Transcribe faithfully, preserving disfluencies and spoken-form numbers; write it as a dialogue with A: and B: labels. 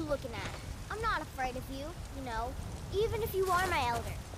A: looking at? I'm not afraid of you, you know, even if you are my elder.